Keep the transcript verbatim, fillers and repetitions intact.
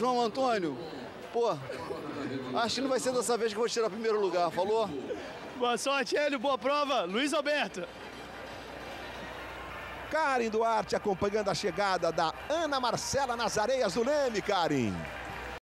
João Antônio, pô, acho que não vai ser dessa vez que eu vou tirar o primeiro lugar, falou? Boa sorte, Hélio, boa prova. Luiz Alberto. Karen Duarte acompanhando a chegada da Ana Marcela nas areias do Leme, Karen.